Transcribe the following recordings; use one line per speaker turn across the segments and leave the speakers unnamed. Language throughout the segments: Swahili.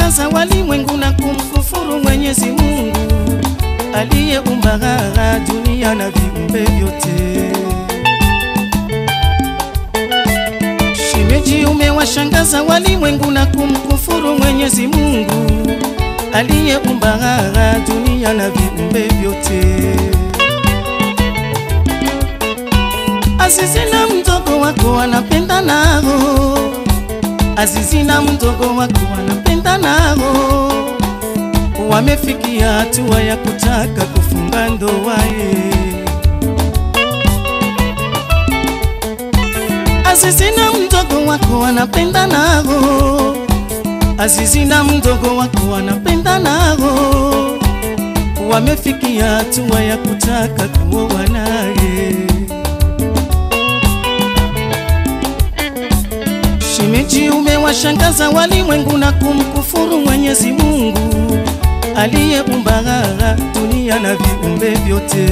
umewashangaza walimwengu na kumkufuru Mwenyezi Mungu aliyeumba dunia na viumbe vyote. Shemeji, umewashangaza walimwengu na kumkufuru Mwenyezi Mungu aliyeumba dunia na viumbe vyote. Azizi na mdogo wako wanapenda nao, Azizi na mdogo wako wanapenda nao, wamefikia hatua ya kutaka kufunga ndoa. Azizi na mdogo wako wanapenda nao, Azizi na mdogo wako wanapenda nao, wamefikia hatua ya kutaka kuoa naye. Shemeji, umewashangaza walimwengu na kumkufuru Mwenyezi Mungu aliyeumba dunia na viumbe vyote.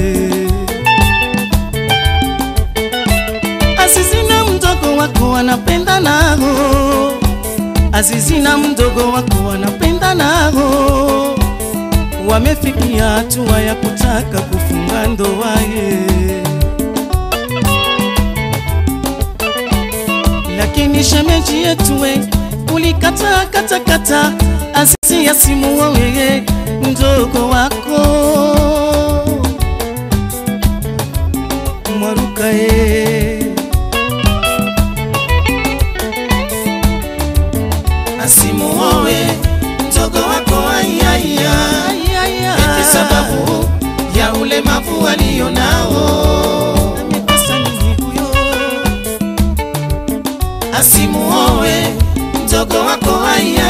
Azizi na mdogo wako wanapenda nao, Azizi na mdogo wako wanapenda nao, wamefikia hatua ya kutaka kufunga ndoa. Lakini shemeji yetu ulikata kata Azizi asimuoe wewe mdogo wako Mwaruka. Asimuoe mdogo wako eti sababu ya ulemavu walio nao. Asimuoe mdogo wako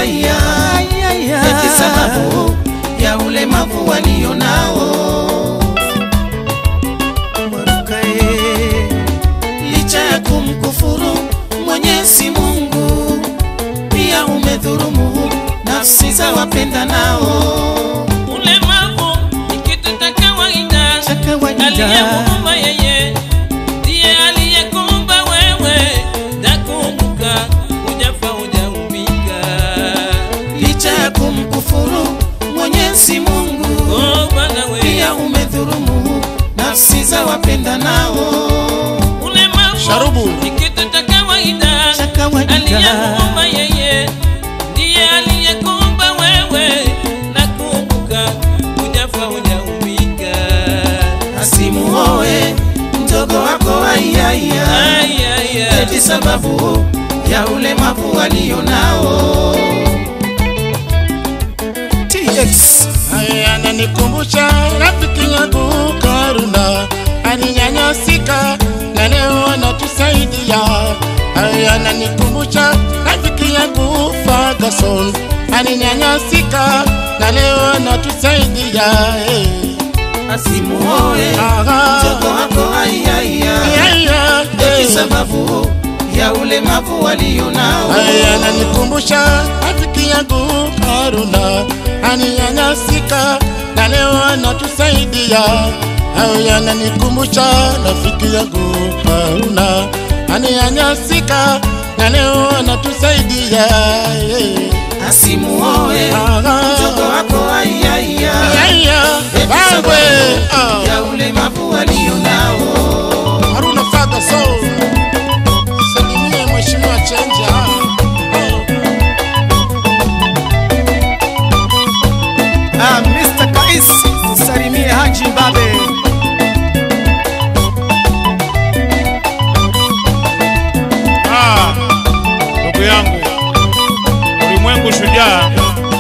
eti sababu ya ulemavu walio nao. Mwaruka, licha ya kumkufuru Mwenyezi Mungu, pia umedhulumu nafsi za wapenda nao.
Ulemavu ni kitu cha kawaida, aliyemuumba yeye ndiye aliyekuumba wewe. Nakumbuka hujafa hujaumbika.
Licha ya kumkufuru Mwenyezi Mungu, pia umedhulumu nafsi za wapenda nao.
Ulemavu ni kitu cha kawaida, aliyemuumba yeye ndiye aliyekuumba wewe. Nakumbuka hujafa hujaumbika.
Asimuoe mdogo wako eti sababu ya ulemavu walio nao. TX
ananikumbusha rafiki yangu Karuna, alinyanyasika na leo anatusaidia. Ananikumbusha rafiki yangu Ferguson, alinyanyasika na leo anatusaidia.
Asimuoe mdogo wako eti sababu ya ulemavu walio nao.
Ananikumbusha rafiki yangu Karuna, alinyanyasika na leo anatusaidia. Ananikumbusha rafiki yangu Karuna, alinyanyasika na leo anatusaidia.
Asimuoe mdogo wako eti sababu ya ulemavu walio nao.
Haruna Ferguson, salimie mheshimiwa Chenja.
Mr. Kais, salimie Haji Mbabe.
Ndugu yangu, ulimwengu shujaa.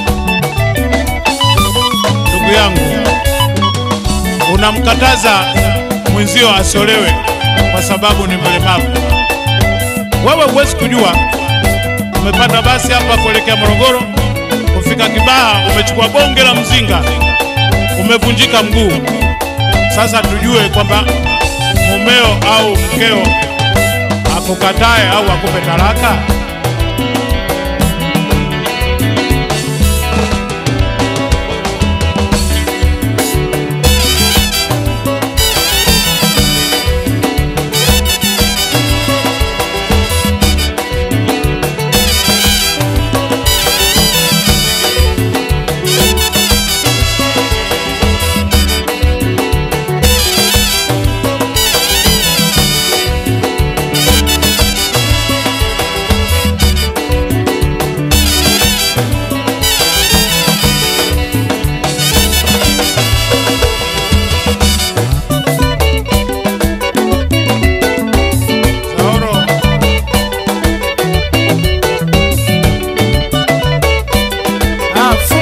Ndugu yangu, unamkataza mwenzio asiolewe kwa sababu ni mlemavu. Wewe huwezi kujua, umepanda basi hapa kuelekea Morogoro, kufika Kibaha umechukua bonge la mzinga, umevunjika mguu. Sasa tujue kwamba mumeo au mkeo akukatae au akupe talaka?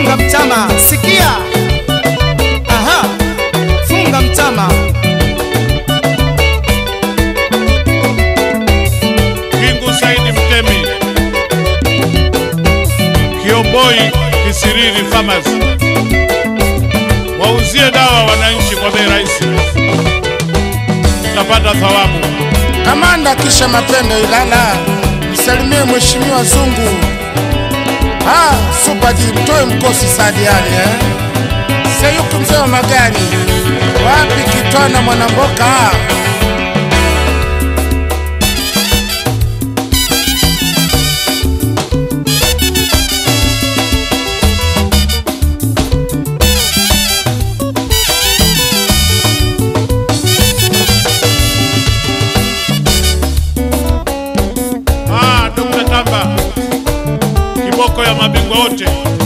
funga mtama, sikia. Aha, funga mtama.
Kingu Saidi Mtemi, Kiomboi Kisiriri Farmers, wauzie dawa wananchi kwa bei rahisi, utapata thawabu.
Kamanda kisha Mapendo Ilala, nisalimie Mheshimiwa Zungu. Super G, toe mkosi Sadiali Sayuki mzee wa magari, wapi Kitwana Mwanamboka?
Dr. Tamba, kiboko ya mabingwa wote,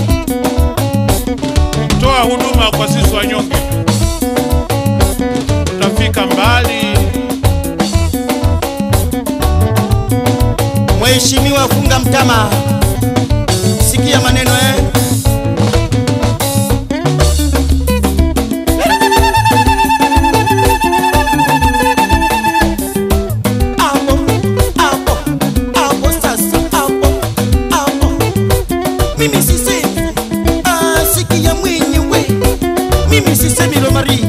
toa huduma kwa sisi wanyonge, utafika mbali.
Mheshimiwa funga mtama, sikia maneno Mimi sisemi, sikia mwenyewe. Mimi sisemi Romari.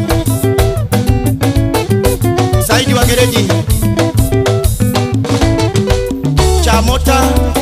Saidi wa gereji Chamota